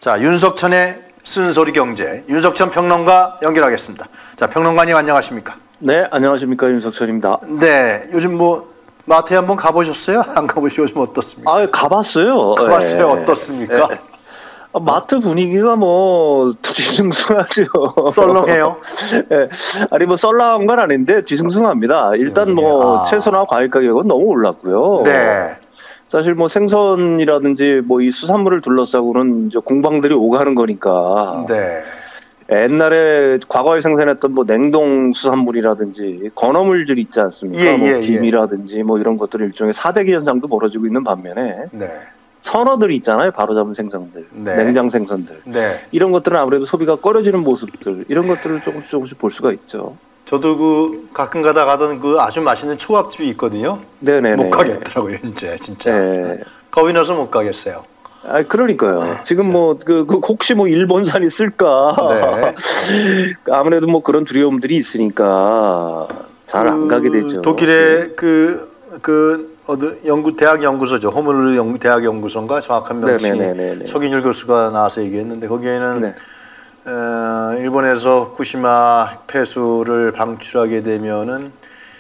자, 윤석천의 쓴소리 경제, 윤석천 평론가 연결하겠습니다. 자, 평론가님 안녕하십니까? 네, 안녕하십니까, 윤석천입니다. 네, 요즘 뭐 마트에 한번 가보셨어요? 안 가보시고 요즘 어떻습니까? 아, 가봤어요. 가봤어요. 어떻습니까? 마트 분위기가 뭐 뒤숭숭하죠. 썰렁해요? 네. 아니 뭐 썰렁한 건 아닌데 뒤숭숭합니다. 일단 뭐 채소나 과일 가격은 너무 올랐고요. 네. 사실 뭐 생선이라든지 뭐 이 수산물을 둘러싸고는 이제 공방들이 오가는 거니까. 네. 옛날에 과거에 생산했던 뭐 냉동 수산물이라든지 건어물들 있지 않습니까? 뭐 김이라든지 뭐 이런 것들 일종의 사대기 현상도 벌어지고 있는 반면에. 네. 선어들이 있잖아요. 바로잡은 생선들, 네. 냉장 생선들. 네. 이런 것들은 아무래도 소비가 꺼려지는 모습들, 이런 것들을 조금씩 볼 수가 있죠. 저도 그 가끔 가다 가던 그 아주 맛있는 초밥집이 있거든요. 네네네. 못 가겠더라고요, 이제 진짜. 네. 겁이 나서 못 가겠어요. 아, 그러니까요. 지금 뭐 혹시 뭐 일본산이 쓸까? 네. 아무래도 뭐 그런 두려움들이 있으니까 잘 안 가게 되죠. 독일의 대학 연구소죠. 호물루 대학 연구소인가 정확한 명칭이 서균율 교수가 나와서 얘기했는데 거기에는 네. 일본에서 후쿠시마 폐수를 방출하게 되면은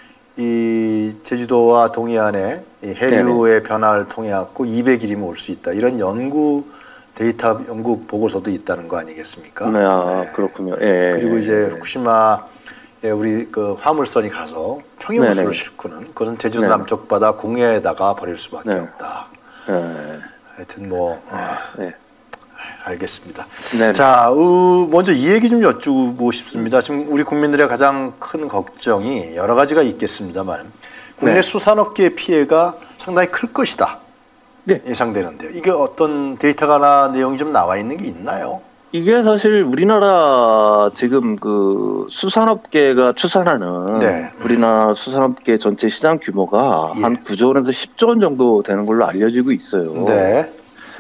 이 제주도와 동해안의 이 해류의 변화를 통해 갖고 200일이면 올 수 있다. 이런 연구 보고서도 있다는 거 아니겠습니까? 네, 아, 네. 그렇군요. 예. 그리고 이제 후쿠시마 우리 그 화물선이 가서 평형수를 싣고는 그것은 제주도 남쪽 바다 공해에다가 버릴 수밖에 없다. 하여튼 뭐 알겠습니다. 네네. 자, 먼저 이 얘기 좀 여쭈고 싶습니다. 지금 우리 국민들의 가장 큰 걱정이 여러 가지가 있겠습니다만 국내 수산업계의 피해가 상당히 클 것이다. 예상되는데요. 이게 어떤 데이터가나 내용이 좀 나와 있는 게 있나요? 이게 사실 우리나라 지금 그 수산업계가 추산하는 우리나라 수산업계 전체 시장 규모가 한 9조 원에서 10조 원 정도 되는 걸로 알려지고 있어요. 네.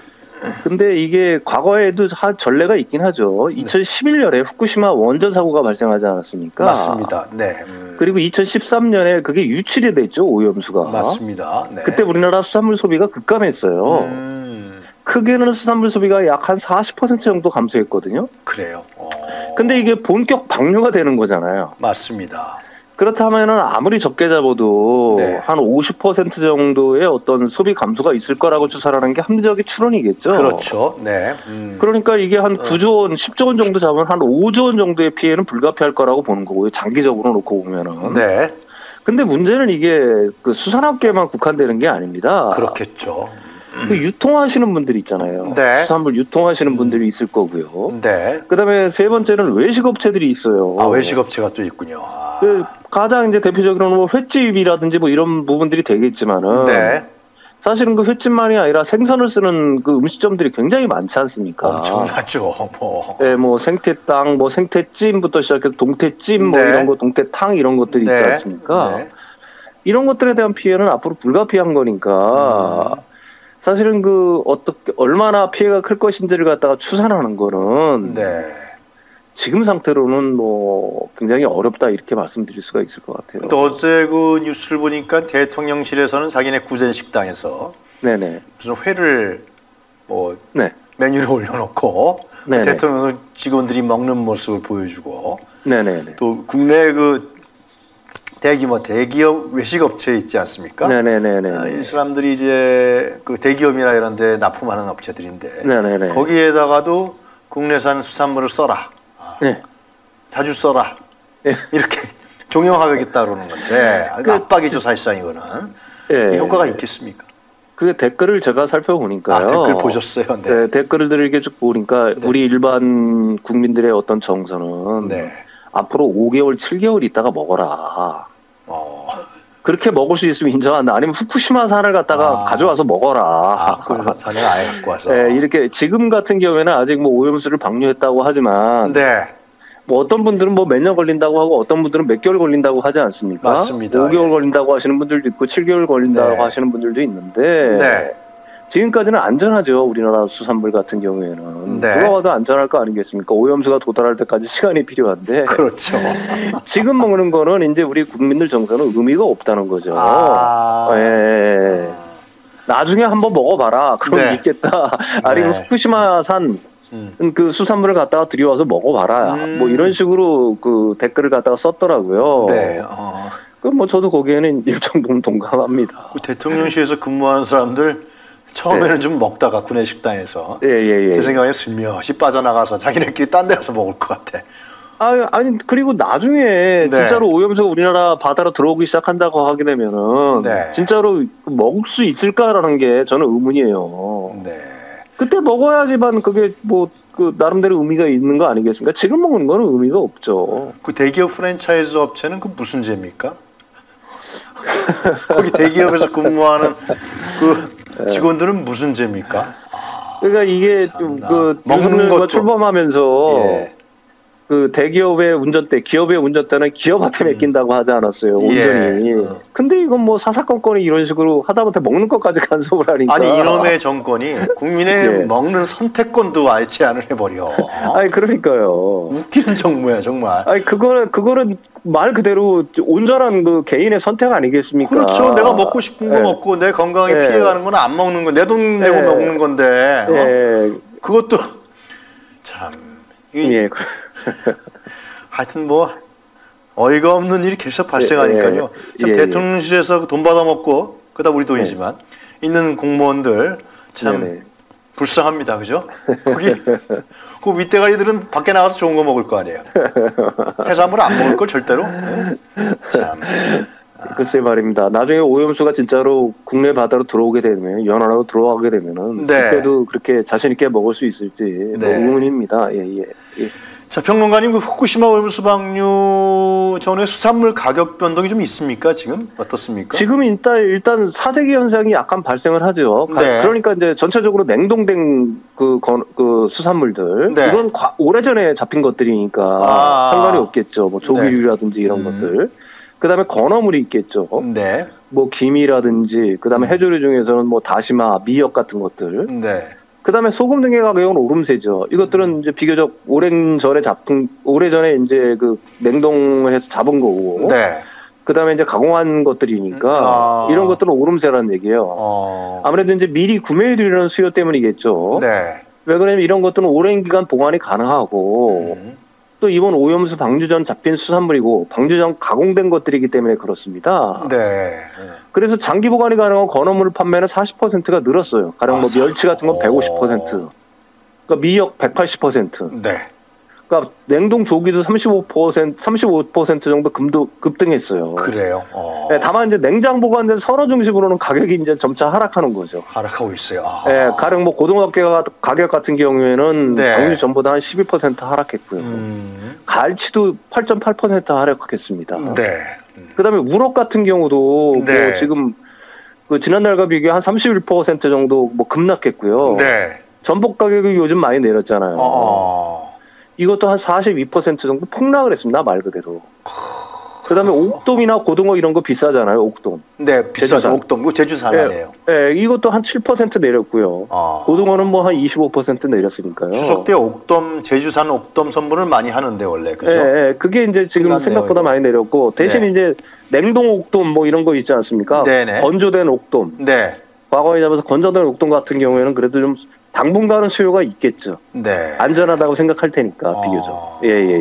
근데 이게 과거에도 전례가 있긴 하죠. 2011년에 후쿠시마 원전 사고가 발생하지 않았습니까? 맞습니다. 네. 그리고 2013년에 그게 유출이 됐죠, 오염수가. 맞습니다. 네. 그때 우리나라 수산물 소비가 급감했어요. 크게는 수산물 소비가 약 한 40% 정도 감소했거든요. 그래요. 근데 이게 본격 방류가 되는 거잖아요. 맞습니다. 그렇다면은 아무리 적게 잡아도 한 50% 정도의 어떤 소비 감소가 있을 거라고 추산하는 게 합리적인 추론이겠죠. 그렇죠. 네. 그러니까 이게 한 9조 원, 10조 원 정도 잡으면 한 5조 원 정도의 피해는 불가피할 거라고 보는 거고요. 장기적으로 놓고 보면은. 네. 근데 문제는 이게 그 수산업계만 국한되는 게 아닙니다. 그렇겠죠. 그 유통하시는 분들이 있잖아요. 수산물 유통하시는 분들이 있을 거고요. 그다음에 세 번째는 외식업체들이 있어요. 아, 외식업체가 또 있군요. 그 가장 이제 대표적으로는 뭐 횟집이라든지 뭐 이런 부분들이 되겠지만은 사실은 그 횟집만이 아니라 생선을 쓰는 그 음식점들이 굉장히 많지 않습니까? 엄청나죠. 뭐. 네, 뭐 생태땅, 뭐 생태찜부터 시작해서 동태찜, 뭐 이런 거, 동태탕 이런 것들이 있지 않습니까? 이런 것들에 대한 피해는 앞으로 불가피한 거니까. 사실은 그 어떻게 얼마나 피해가 클 것인지를 갖다가 추산하는 거는 지금 상태로는 뭐 굉장히 어렵다 이렇게 말씀드릴 수가 있을 것 같아요. 또 어제 그 뉴스를 보니까 대통령실에서는 자기네 구젠 식당에서 무슨 회를 뭐 메뉴를 올려놓고 대통령 직원들이 먹는 모습을 보여주고 또 국내 그 대기업 외식업체 있지 않습니까? 이 사람들이 이제 그 대기업이나 이런 데 납품하는 업체들인데 거기에다가도 국내산 수산물을 써라. 자주 써라. 이렇게 종용하겠다 그러는 건데 압박이죠 사실상 이거는. 이 효과가 있겠습니까? 그 댓글을 제가 살펴보니까요. 댓글 보셨어요? 댓글들을 이렇게 쭉 보니까 우리 일반 국민들의 어떤 정서는 앞으로 5개월, 7개월 있다가 먹어라. 그렇게 먹을 수 있으면 인정한다. 아니면 후쿠시마산을 갖다가 가져와서 먹어라. 산을 아예 갖고 와서. 이렇게 지금 같은 경우에는 아직 뭐 오염수를 방류했다고 하지만 뭐 어떤 분들은 뭐 몇 년 걸린다고 하고 어떤 분들은 몇 개월 걸린다고 하지 않습니까? 맞습니다. 5개월 걸린다고 하시는 분들도 있고 7개월 걸린다고 하시는 분들도 있는데 지금까지는 안전하죠. 우리나라 수산물 같은 경우에는. 누가 봐도 안전할 거 아니겠습니까? 오염수가 도달할 때까지 시간이 필요한데. 그렇죠. 지금 먹는 거는 이제 우리 국민들 정서는 의미가 없다는 거죠. 나중에 한번 먹어봐라. 그럼 믿겠다. 아니면 후쿠시마산 그 수산물을 갖다가 들여와서 먹어봐라. 뭐 이런 식으로 그 댓글을 갖다가 썼더라고요. 네. 그 뭐 저도 거기에는 일정 부분 동감합니다. 그 대통령실에서 근무하는 사람들 처음에는 좀 먹다가 구내식당에서 제 생각에 슬며시 빠져나가서 자기네끼리 딴 데 가서 먹을 것 같아. 아니 그리고 나중에 진짜로 오염수가 우리나라 바다로 들어오기 시작한다고 하게 되면은 진짜로 먹을 수 있을까라는 게 저는 의문이에요. 그때 먹어야지만 그게 뭐 그 나름대로 의미가 있는 거 아니겠습니까? 지금 먹는 거는 의미가 없죠. 그 대기업 프랜차이즈 업체는 그 무슨 죄입니까? 거기 대기업에서 근무하는 그 직원들은 무슨 죄입니까? 그러니까 이게 그 먹는 거 출범하면서 그 대기업의 운전대, 기업의 운전대는 기업한테 맡긴다고 하지 않았어요, 온전히. 근데 이건 뭐 사사건건이 이런 식으로 하다못해 먹는 것까지 간섭을 하니까. 아니 이놈의 정권이 국민의 먹는 선택권도 아예 제한을 해버려. 아니 그러니까요. 웃기는 정무야 정말. 아니 그거는 말 그대로 온전한 그 개인의 선택 아니겠습니까? 그렇죠. 내가 먹고 싶은 거 먹고 내 건강에 피해가는 건 안 먹는 거, 내 돈 내고 먹는 건데. 그것도 참. 하여튼 뭐 어이가 없는 일이 계속 발생하니까요. 참 대통령실에서 돈 받아 먹고 그다 우리 돈이지만 있는 공무원들 참 불쌍합니다, 그죠? 거기 그 윗대가리들은 밖에 나가서 좋은 거 먹을 거 아니에요. 해산물 안 먹을 걸 절대로. 참. 글쎄 말입니다. 나중에 오염수가 진짜로 국내 바다로 들어오게 되면 연안으로 들어가게 되면은 그때도 그렇게 자신 있게 먹을 수 있을지 뭐 의문입니다. 자, 평론가님, 그 후쿠시마 오염수 방류 전에 수산물 가격 변동이 좀 있습니까? 지금 어떻습니까? 지금 일단 사재기 현상이 약간 발생을 하죠. 그러니까 이제 전체적으로 냉동된 그 수산물들 이건 오래전에 잡힌 것들이니까 상관이 없겠죠. 뭐 조기류라든지 이런 것들. 그다음에 건어물이 있겠죠. 뭐 김이라든지 그다음에 해조류 중에서는 뭐 다시마, 미역 같은 것들. 그다음에 소금 등의 가격은 오름세죠. 이것들은 이제 비교적 오래전에 이제 그 냉동해서 잡은 거고. 그다음에 이제 가공한 것들이니까 이런 것들은 오름세라는 얘기예요. 아무래도 이제 미리 구매율이라는 수요 때문이겠죠. 왜 그러냐면 이런 것들은 오랜 기간 보관이 가능하고 또 이번 오염수 방류 전 잡힌 수산물이고 방류 전 가공된 것들이기 때문에 그렇습니다. 그래서 장기 보관이 가능한 건어물 판매는 40%가 늘었어요. 가령 뭐 멸치 같은 건 150%, 그러니까 미역 180%. 그러니까 냉동 조기도 35% 정도 급등했어요. 그래요. 다만 이제 냉장 보관된 선호 중심으로는 가격이 이제 점차 하락하는 거죠. 하락하고 있어요. 가령 뭐 고등어 가격 같은 경우에는 방류 전보다 한 12% 하락했고요. 갈치도 8.8% 하락했습니다. 그다음에 우럭 같은 경우도 뭐 지금 그 지난달과 비교해 한 31% 정도 뭐 급락했고요. 전복 가격이 요즘 많이 내렸잖아요. 이것도 한 42% 정도 폭락을 했습니다. 말 그대로. 그다음에 옥돔이나 고등어 이런 거 비싸잖아요. 옥돔. 비싸죠. 옥돔. 이거 제주산 아니에요. 이것도 한 7% 내렸고요. 고등어는 뭐 한 25% 내렸으니까요. 추석 때 옥돔, 제주산 옥돔 선물을 많이 하는데 원래 그죠? 그게 이제 지금 생각보다 많이 내렸고 대신 이제 냉동 옥돔 뭐 이런 거 있지 않습니까? 건조된 옥돔. 과거에 잡아서 건조된 옥돔 같은 경우에는 그래도 좀 당분간은 수요가 있겠죠. 안전하다고 생각할 테니까 비교적.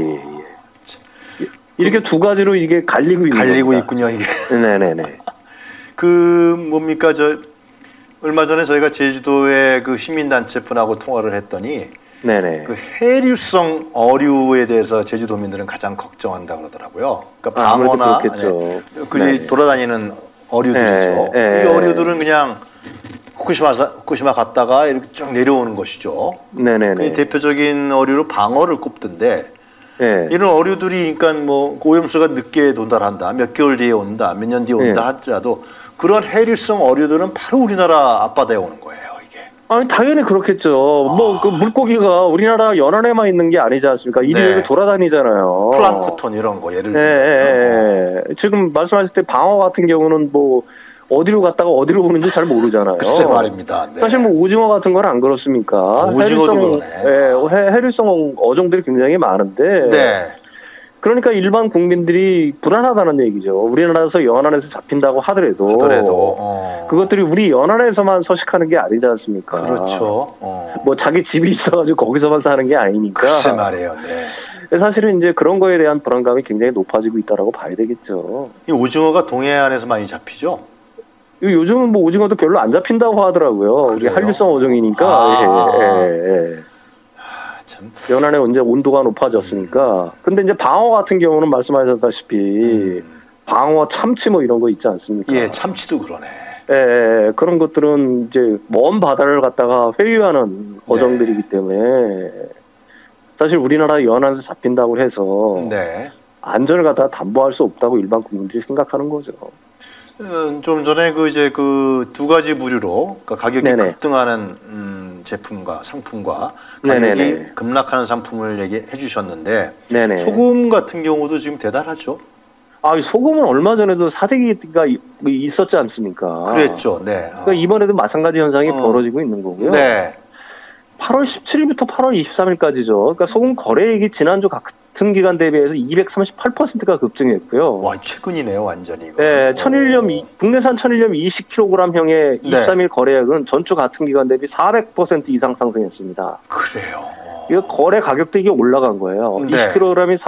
이렇게 두 가지로 이게 갈리고 있군요 이게. 그 뭡니까 얼마 전에 저희가 제주도의 그 시민단체 분하고 통화를 했더니 그 해류성 어류에 대해서 제주도민들은 가장 걱정한다 그러더라고요. 그러니까 방어나 돌아다니는 어류들이죠. 이 어류들은 그냥 후쿠시마 갔다가 이렇게 쭉 내려오는 것이죠. 그 대표적인 어류로 방어를 꼽던데 이런 어류들이 그러니까 뭐 오염수가 늦게 도달한다, 몇 개월 뒤에 온다, 몇 년 뒤에 온다 하더라도 그런 해류성 어류들은 바로 우리나라 앞바다에 오는 거예요. 이게. 아니 당연히 그렇겠죠. 뭐 그 물고기가 우리나라 연안에만 있는 게 아니지 않습니까? 이리저리 돌아다니잖아요. 플랑크톤 이런 거 예를 들면. 지금 말씀하실 때 방어 같은 경우는 뭐 어디로 갔다가 어디로 오는지 잘 모르잖아요. 글쎄 말입니다. 사실 뭐 오징어 같은 건 안 그렇습니까? 오징어도 그러네. 해류성 어종들이 굉장히 많은데 그러니까 일반 국민들이 불안하다는 얘기죠. 우리나라에서 연안에서 잡힌다고 하더라도 그것들이 우리 연안에서만 서식하는 게 아니지 않습니까? 그렇죠. 뭐 자기 집이 있어가지고 거기서만 사는 게 아니니까. 글쎄 말이에요. 네. 사실은 이제 그런 거에 대한 불안감이 굉장히 높아지고 있다라고 봐야 되겠죠. 이 오징어가 동해안에서 많이 잡히죠? 요즘은 뭐 오징어도 별로 안 잡힌다고 하더라고요. 우리 한류성 어종이니까. 참. 연안에 이제 온도가 높아졌으니까. 근데 이제 방어 같은 경우는 말씀하셨다시피 방어, 참치 뭐 이런 거 있지 않습니까? 예, 참치도 그러네. 그런 것들은 이제 먼 바다를 갖다가 회유하는 어종들이기 때문에 사실 우리나라 연안에서 잡힌다고 해서 안전을 갖다가 담보할 수 없다고 일반 국민들이 생각하는 거죠. 좀 전에 그 두 가지 부류로 그러니까 가격이 급등하는 제품과 상품과 가격이 급락하는 상품을 얘기해 주셨는데 소금 같은 경우도 지금 대단하죠. 소금은 얼마 전에도 사재기가 있었지 않습니까? 그랬죠. 네. 그러니까 이번에도 마찬가지 현상이 벌어지고 있는 거고요. 8월 17일부터 8월 23일까지죠. 그러니까 소금 거래액이 지난주 같은 기간 대비해서 238%가 급증했고요. 와, 최근이네요, 완전히. 국내산 천일염 20kg형의 23일 거래액은 전주 같은 기간 대비 400% 이상 상승했습니다. 그래요. 이거 거래 가격도 이게 올라간 거예요. 20kg이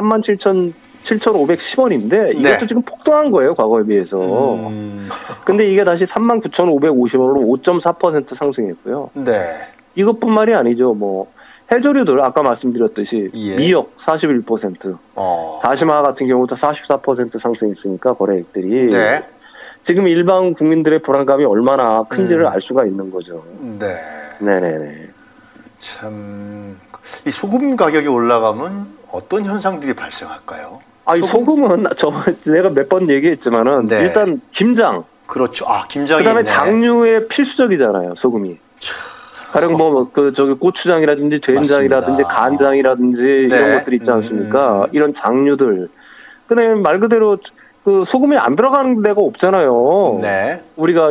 37,510원인데 이것도 지금 폭등한 거예요, 과거에 비해서. 근데 이게 다시 39,550원으로 5.4% 상승했고요. 이것뿐만이 아니죠. 뭐 해조류들 아까 말씀드렸듯이 미역 41%, 다시마 같은 경우도 44% 상승했으니까 거래액들이 지금 일반 국민들의 불안감이 얼마나 큰지를 알 수가 있는 거죠. 네네네. 참, 이 소금 가격이 올라가면 어떤 현상들이 발생할까요? 소금은 내가 몇 번 얘기했지만은 일단 김장. 그렇죠. 김장이 그다음에 장류에 필수적이잖아요, 소금이. 가령 고추장이라든지 된장이라든지 간장이라든지 이런 것들 있지 않습니까? 이런 장류들. 그다음에 말 그대로 그 소금이 안 들어가는 데가 없잖아요. 우리가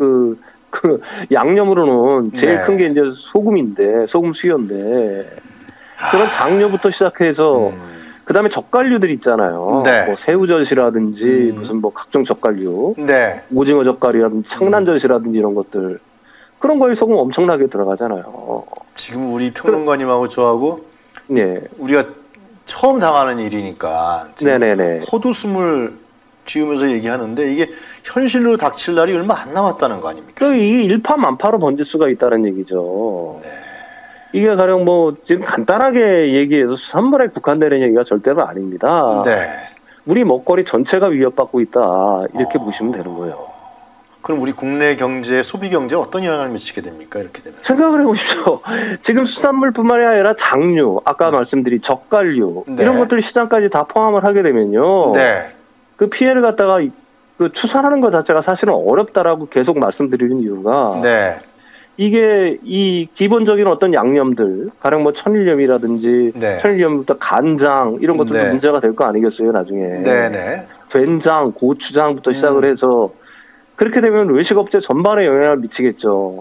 양념으로는 제일 큰 게 이제 소금인데, 소금 수요인데 그런 장류부터 시작해서 그다음에 젓갈류들 있잖아요. 뭐 새우젓이라든지 무슨 뭐 각종 젓갈류, 오징어 젓갈이라든지 창란젓이라든지 이런 것들. 그런 거에 소금 엄청나게 들어가잖아요. 지금 우리 평론가님하고 저하고 우리가 처음 당하는 일이니까 헛웃음을 지으면서 얘기하는데 이게 현실로 닥칠 날이 얼마 안 남았다는 거 아닙니까? 이게 일파만파로 번질 수가 있다는 얘기죠. 이게 가령 뭐 지금 간단하게 얘기해서 수산물에 국한되는 얘기가 절대로 아닙니다. 우리 먹거리 전체가 위협받고 있다 이렇게 보시면 되는 거예요. 그럼 우리 국내 경제, 소비 경제에 어떤 영향을 미치게 됩니까? 이렇게 되면 생각을 해보십시오. 지금 수산물뿐만이 아니라 장류, 아까 말씀드린 젓갈류 이런 것들 시장까지 다 포함을 하게 되면요. 그 피해를 갖다가 그 추산하는 것 자체가 사실은 어렵다라고 계속 말씀드리는 이유가 이게 이 기본적인 어떤 양념들, 가령 뭐 천일염이라든지 천일염부터 간장 이런 것들도 문제가 될 거 아니겠어요, 나중에. 된장, 고추장부터 시작을 해서 그렇게 되면 외식업체 전반에 영향을 미치겠죠.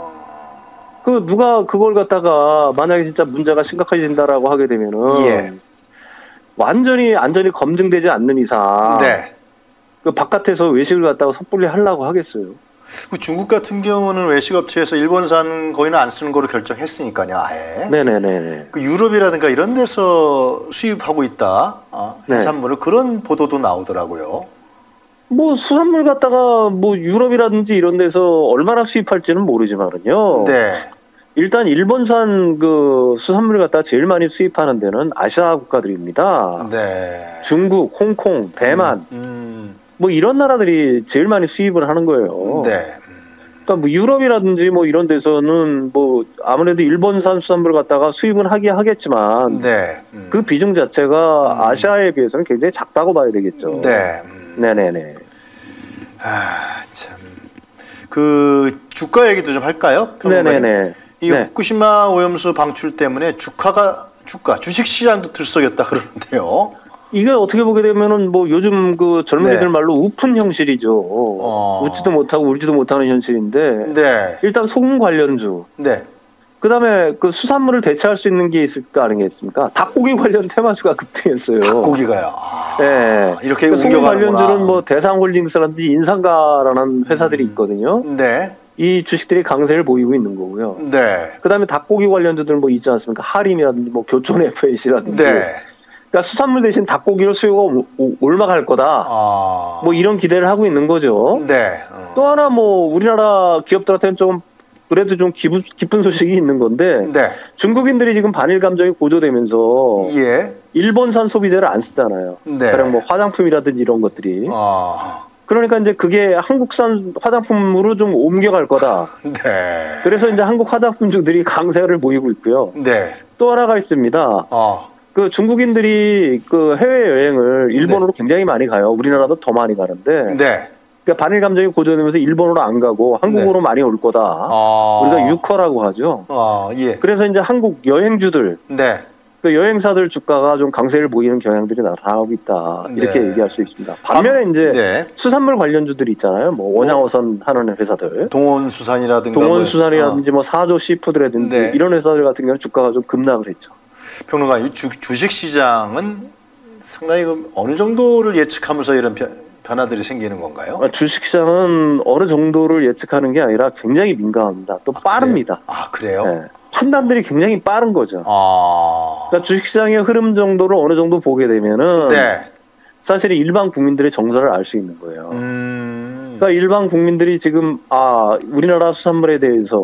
누가 그걸 갖다가 만약에 진짜 문제가 심각해진다라고 하게 되면은 완전히 안전이 검증되지 않는 이상 그 바깥에서 외식을 갖다가 섣불리 하려고 하겠어요. 그 중국 같은 경우는 외식업체에서 일본산 거의는 안 쓰는 거로 결정했으니까요, 아예. 그 유럽이라든가 이런 데서 수입하고 있다, 해산물을 그런 보도도 나오더라고요. 뭐 수산물 갖다가 뭐 유럽이라든지 이런 데서 얼마나 수입할지는 모르지만은요. 일단 일본산 그 수산물 갖다가 제일 많이 수입하는 데는 아시아 국가들입니다. 중국, 홍콩, 대만 뭐 이런 나라들이 제일 많이 수입을 하는 거예요. 그러니까 뭐 유럽이라든지 뭐 이런 데서는 뭐 아무래도 일본산 수산물 갖다가 수입은 하긴 하겠지만 그 비중 자체가 아시아에 비해서는 굉장히 작다고 봐야 되겠죠. 네네네. 참. 그 주가 얘기도 좀 할까요? 네네네. 이 후쿠시마 오염수 방출 때문에 주식 시장도 들썩였다 그러는데요. 이게 어떻게 보게 되면은 뭐 요즘 그 젊은이들 말로 우픈 현실이죠. 웃지도 못하고 울지도 못하는 현실인데 일단 소금 관련주 그다음에 그 수산물을 대체할 수 있는 게 있을 거 아니겠습니까? 닭고기 관련 테마주가 급등했어요. 닭고기가요. 네. 이렇게 소금 관련주는 뭐 대상홀딩스라든지 인상가라는 회사들이 있거든요. 네. 이 주식들이 강세를 보이고 있는 거고요. 네. 그다음에 닭고기 관련주들 뭐 있지 않습니까? 하림이라든지 뭐 교촌 FAC라든지. 네. 그러니까 수산물 대신 닭고기로 수요가 올라갈 거다. 뭐 이런 기대를 하고 있는 거죠. 네. 또 하나 뭐 우리나라 기업들한테는 좀 그래도 좀 기쁜 소식이 있는 건데 네. 중국인들이 지금 반일 감정이 고조되면서 예. 일본산 소비재를 안 쓰잖아요. 네. 가령 뭐 화장품이라든지 이런 것들이. 그러니까 이제 그게 한국산 화장품으로 좀 옮겨갈 거다. 네. 그래서 이제 한국 화장품주들이 강세를 보이고 있고요. 네. 또 하나가 있습니다. 그 중국인들이 그 해외 여행을 일본으로 굉장히 많이 가요. 우리나라도 더 많이 가는데. 네. 그러니까 반일 감정이 고조되면서 일본으로 안 가고 한국으로 많이 올 거다. 우리가 유커라고 하죠. 예. 그래서 이제 한국 여행주들, 네. 그 여행사들 주가가 좀 강세를 보이는 경향들이 나타나고 있다. 이렇게 얘기할 수 있습니다. 반면에 이제 수산물 관련주들이 있잖아요. 뭐 원양어선 하는 회사들, 동원수산이라든지 뭐 사조 시푸드라든지 이런 회사들 같은 경우는 주가가 좀 급락을 했죠. 평론가님, 주식시장은 상당히 어느 정도를 예측하면서 이런 변화들이 생기는 건가요? 주식시장은 어느 정도를 예측하는 게 아니라 굉장히 민감합니다. 또 빠릅니다. 그래요? 네. 판단들이 굉장히 빠른 거죠. 그러니까 주식시장의 흐름 정도를 어느 정도 보게 되면은 사실 일반 국민들의 정서를 알 수 있는 거예요. 그러니까 일반 국민들이 지금 우리나라 수산물에 대해서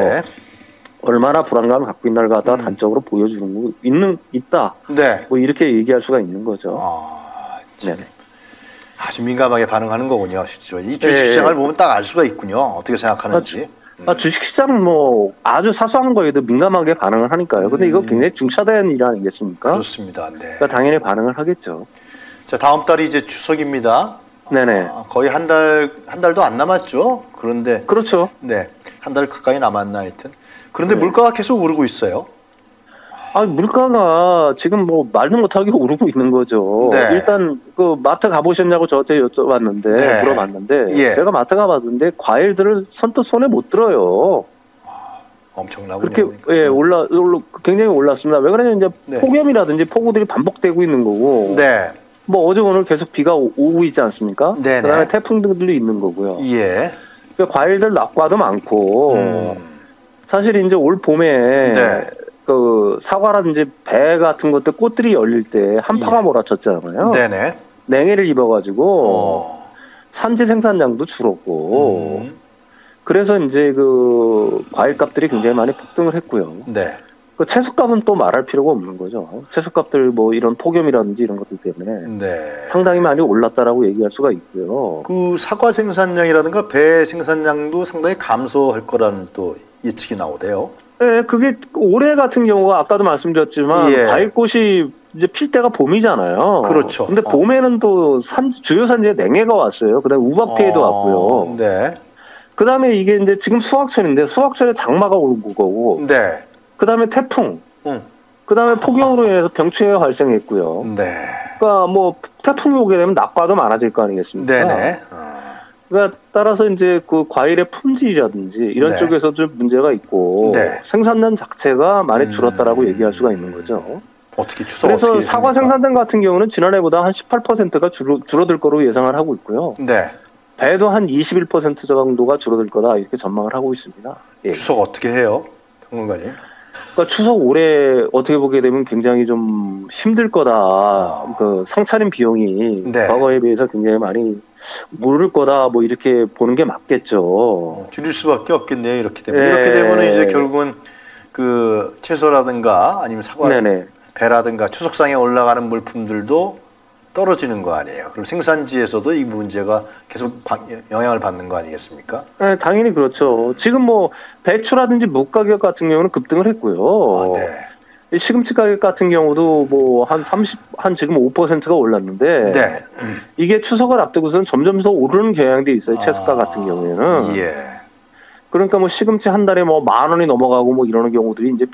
얼마나 불안감을 갖고 있나를 갖다가 단적으로 보여주는 거 있다. 뭐 이렇게 얘기할 수가 있는 거죠. 네. 아주 민감하게 반응하는 거군요, 실제로. 이 주식시장을 보면 딱 알 수가 있군요. 어떻게 생각하는지. 주식시장 뭐 아주 사소한 거에도 민감하게 반응을 하니까요. 근데 이거 굉장히 중차대한 일 아니겠습니까? 그렇습니다. 네. 그러니까 당연히 반응을 하겠죠. 자, 다음 달이 이제 추석입니다. 네네. 거의 한 달도 안 남았죠. 그런데 그렇죠. 네, 한 달 가까이 남았나 하여튼. 그런데 물가가 계속 오르고 있어요. 물가가 지금 뭐 말도 못하게 오르고 있는 거죠. 일단 그 마트 가보셨냐고 저한테 여쭤봤는데 물어봤는데 제가 마트 가봤는데 과일들을 선뜻 손에 못 들어요. 엄청나군요. 그렇게 굉장히 올랐습니다. 왜 그러냐면 이제 폭염이라든지 폭우들이 반복되고 있는 거고. 뭐 어제 오늘 계속 비가 오고 있지 않습니까? 그다음에 태풍 등들도 있는 거고요. 그러니까 과일들 낙과도 많고 사실 이제 올 봄에 그 사과라든지 배 같은 것들 꽃들이 열릴 때 한파가 몰아쳤잖아요. 냉해를 입어가지고 산지 생산량도 줄었고 그래서 이제 그 과일값들이 굉장히 많이 폭등을 했고요. 그 채소값은 또 말할 필요가 없는 거죠. 채소값들 뭐 이런 폭염이라든지 이런 것들 때문에 상당히 많이 올랐다라고 얘기할 수가 있고요. 그 사과 생산량이라든가 배 생산량도 상당히 감소할 거라는 또 예측이 나오대요. 네, 그게 올해 같은 경우가 아까도 말씀드렸지만 과일꽃이 이제 필 때가 봄이잖아요. 그렇죠. 근데 봄에는 또 주요 산지에 냉해가 왔어요. 그다음에 우박 피해도 왔고요. 그다음에 이게 이제 지금 수확철인데 수확철에 장마가 올 거고. 그다음에 태풍. 그다음에 폭염으로 인해서 병충해가 발생했고요. 그러니까 뭐 태풍이 오게 되면 낙과도 많아질 거 아니겠습니까? 그러니까 따라서 이제 그 과일의 품질이라든지 이런 쪽에서 좀 문제가 있고 생산량 자체가 많이 줄었다라고 얘기할 수가 있는 거죠. 그래서 사과 생산량 같은 경우는 지난해보다 한 18%가 줄어들 거로 예상을 하고 있고요. 배도 한 21% 정도가 줄어들 거다 이렇게 전망을 하고 있습니다. 추석 어떻게 해요, 평론가님? 그러니까 추석 올해 어떻게 보게 되면 굉장히 좀 힘들 거다. 그 상차림 비용이 과거에 비해서 굉장히 많이 오를 거다. 뭐 이렇게 보는 게 맞겠죠. 줄일 수밖에 없겠네요. 이렇게 되면 이렇게 되면은 이제 결국은 그 채소라든가 아니면 사과, 배라든가 추석상에 올라가는 물품들도 떨어지는 거 아니에요. 그럼 생산지에서도 이 문제가 계속 영향을 받는 거 아니겠습니까? 네, 당연히 그렇죠. 지금 뭐 배추라든지 무 가격 같은 경우는 급등을 했고요. 시금치 가격 같은 경우도 뭐 한 지금 5%가 올랐는데 이게 추석을 앞두고서는 점점 더 오르는 경향도 있어요. 채소가 같은 경우에는. 그러니까 뭐 시금치 한 달에 뭐 10,000원이 넘어가고 뭐 이러는 경우들이 이제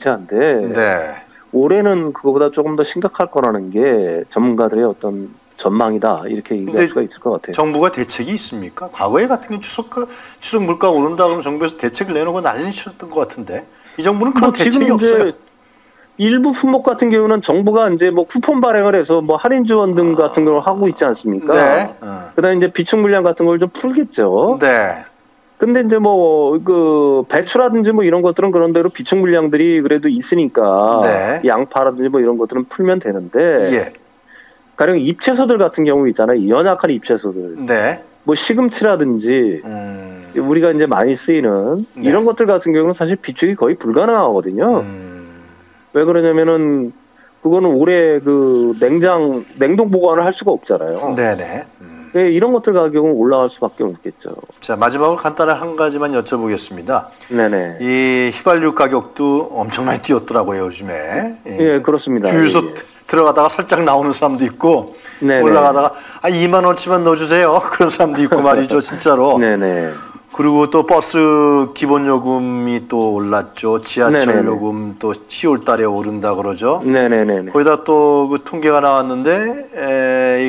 비일비재한데 올해는 그거보다 조금 더 심각할 거라는 게 전문가들의 어떤 전망이다 이렇게 얘기할 수가 있을 것 같아요. 정부가 대책이 있습니까? 과거에 같은 경우 추석 물가 오른다 그러면 정부에서 대책을 내놓고 난리 쳤던 것 같은데 이 정부는 그런 대책이 없어요. 일부 품목 같은 경우는 정부가 이제 뭐 쿠폰 발행을 해서 뭐 할인 지원 등 같은 걸 하고 있지 않습니까? 네. 그다음에 이제 비축 물량 같은 걸 좀 풀겠죠. 네. 근데 이제 뭐 그 배추라든지 뭐 이런 것들은 그런 대로 비축 물량들이 그래도 있으니까 네. 양파라든지 뭐 이런 것들은 풀면 되는데 예. 가령 입채소들 같은 경우 있잖아요. 연약한 입채소들. 네. 뭐 시금치라든지 우리가 이제 많이 쓰이는 네. 이런 것들 같은 경우는 사실 비축이 거의 불가능하거든요. 왜 그러냐면은 그거는 오래 그 냉동 보관을 할 수가 없잖아요. 네네. 네, 이런 것들 가격은 올라갈 수밖에 없겠죠. 자, 마지막으로 간단한 한 가지만 여쭤보겠습니다. 네네. 이 휘발유 가격도 엄청나게 뛰었더라고요, 요즘에. 예, 그렇습니다. 주유소 예. 들어가다가 살짝 나오는 사람도 있고, 네네. 올라가다가 2만 원치만 넣어주세요. 그런 사람도 있고 말이죠, 진짜로. 네네. 그리고 또 버스 기본 요금이 또 올랐죠. 지하철 네네네. 요금 또 10월 달에 오른다 그러죠. 네네네. 거기다 또 그 통계가 나왔는데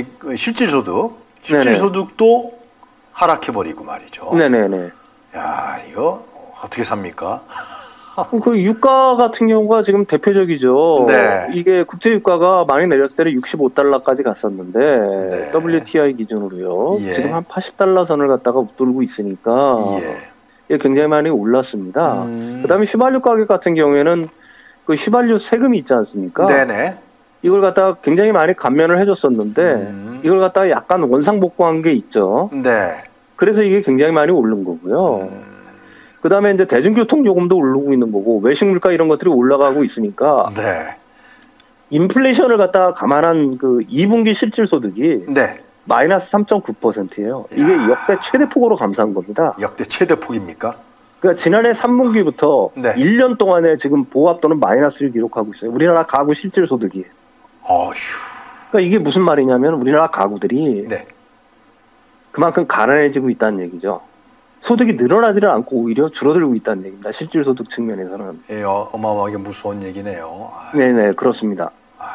실질소득도 하락해버리고 말이죠. 네네네. 야, 이거 어떻게 삽니까? 그 유가 같은 경우가 지금 대표적이죠. 네. 이게 국제 유가가 많이 내렸을 때는 65달러까지 갔었는데 네. WTI 기준으로요. 예. 지금 한 80달러 선을 갖다가 웃돌고 있으니까 예, 굉장히 많이 올랐습니다. 그다음에 휘발유 가격 같은 경우에는 그 휘발유 세금이 있지 않습니까? 네네. 이걸 갖다가 굉장히 많이 감면을 해줬었는데 이걸 갖다가 약간 원상복구한 게 있죠. 네. 그래서 이게 굉장히 많이 오른 거고요. 그다음에 이제 대중교통 요금도 오르고 있는 거고 외식 물가 이런 것들이 올라가고 있으니까 네. 인플레이션을 갖다가 감안한 그 2분기 실질 소득이 네. 마이너스 3.9%예요. 이게 역대 최대폭으로 감소한 겁니다. 역대 최대폭입니까? 그러니까 지난해 3분기부터 네. 1년 동안에 지금 보합도는 마이너스를 기록하고 있어요. 우리나라 가구 실질 소득이. 어휴. 그러니까 이게 무슨 말이냐면 우리나라 가구들이 네. 그만큼 가난해지고 있다는 얘기죠. 소득이 늘어나지를 않고 오히려 줄어들고 있다는 얘기입니다. 실질 소득 측면에서는. 예, 어마어마하게 무서운 얘기네요. 네네, 그렇습니다.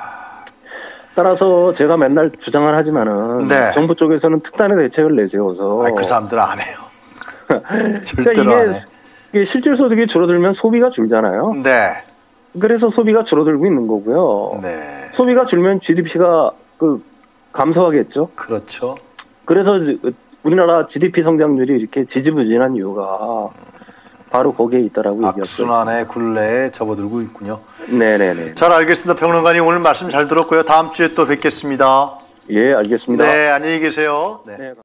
따라서 제가 맨날 주장을 하지만은 네. 정부 쪽에서는 특단의 대책을 내세워서 그 사람들 안 해요. 절대로 그러니까 안 해. 이게 실질 소득이 줄어들면 소비가 줄잖아요. 네. 그래서 소비가 줄어들고 있는 거고요. 네. 소비가 줄면 GDP가 감소하겠죠. 그렇죠. 그래서 우리나라 GDP 성장률이 이렇게 지지부진한 이유가 바로 거기에 있다라고 얘기하죠. 악순환의 굴레에 접어들고 있군요. 네네네. 잘 알겠습니다. 평론가님 오늘 말씀 잘 들었고요. 다음 주에 또 뵙겠습니다. 예, 알겠습니다. 네, 안녕히 계세요. 네.